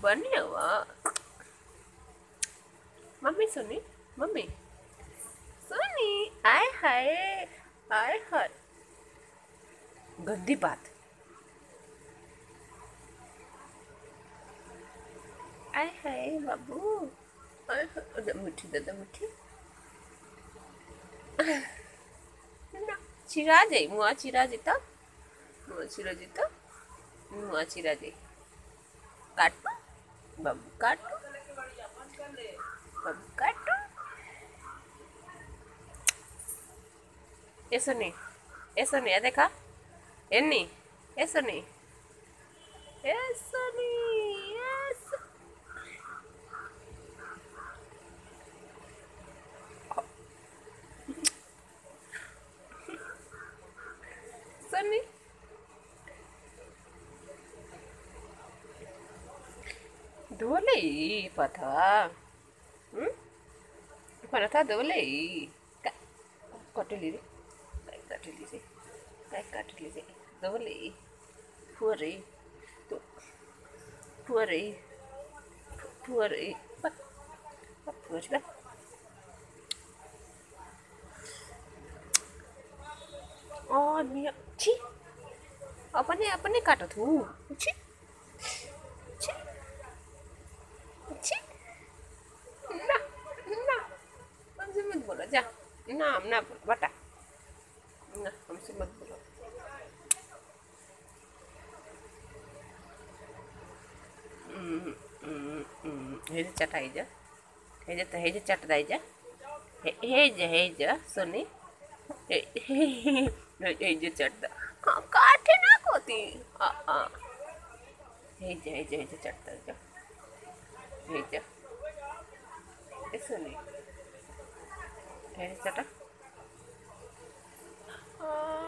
बनी हुआ मम्मी सुनी मम्मी सुनी आय हाय आय हाय गंदी बात आय हाय बाबू आय हाय दादा मुठी ना चिरा जाई मुआ चिरा जेता मुआ चिरा जेता मुआ चिरा जाई काटो बाबू काटो बाबू काटो eso ni देखा एनी eso ni eso Sunny dole pata pata dole कटली रे कटली रे दole puri tu puri puri puri ba और मिया छी अपने अपने काटो तू छी छी छी ना ना हमसे मत बोलो जा नाम ना बोलो बता ना हमसे मत बोलो हे चटाई जा हे चटदाई जा हे जा सुनी हे चटदा हाँ काटे ना कोती हे चटदा जा हे जा सुनी हे चटा